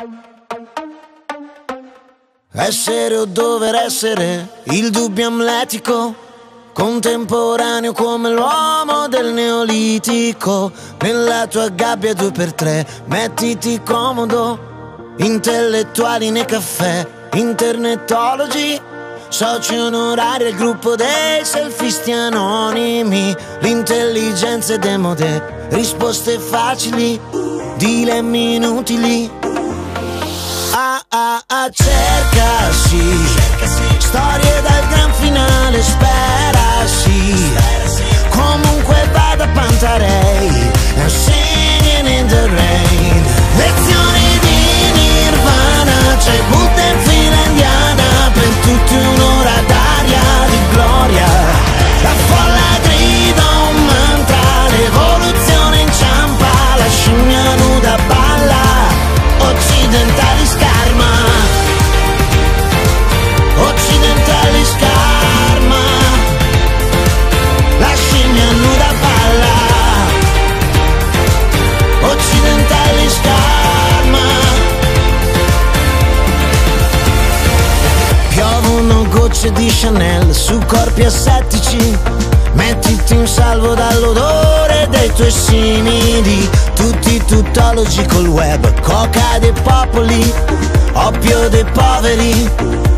Essere o dover essere, il dubbio amletico, contemporaneo come l'uomo del neolitico. Nella tua gabbia 2x3, mettiti comodo, intellettuali nei caffè, internetologi, soci onorari al gruppo dei selfisti anonimi. L'intelligenza è demode, risposte facili, dilemmi inutili. Cercasi, storie dal gran finale, sperasi. Comunque vada Pantarei, I'm singing in the rain. Lezioni di Nirvana, c'è Buddha in fila indiana, per tutti un'ora d'aria di gloria. La folla grida un mantra, l'evoluzione inciampa, la scimmia nuda balla, occidentali scarma, occidentali scarma, la scimmia nuda balla, occidentali scarma. Piovono gocce di Chanel su corpi assettici, mettiti in salvo dall'odore dei tuoi simili. Tutti tuttologi col web, coca dei popoli, oppio dei poveri.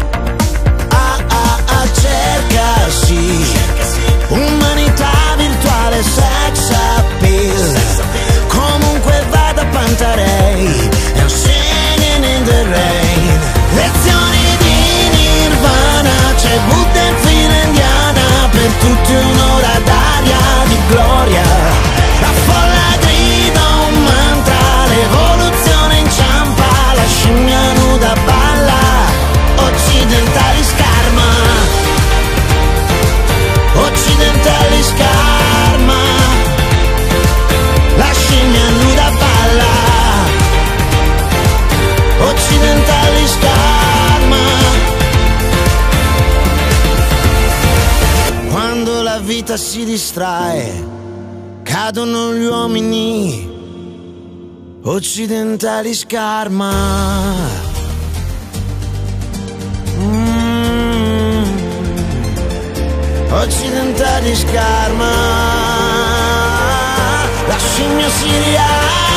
Cercasi, umanità virtuale, sex appeal. Comunque vada Pantarei, I'm singing in the rain. Lezioni di Nirvana, c'è Buddha in fila indiana, per tutti un'ora d'aria di gloria. La folla grida un mantra, l'evoluzione inciampa, la scimmia nuda balla, occidentali scarma, occidentali scarma, la scimmia nuda balla, occidentali scarma. Quando la vita si distrae, cadono gli uomini, occidentali scarma. Occidentali scarma, la scimmia si rialza.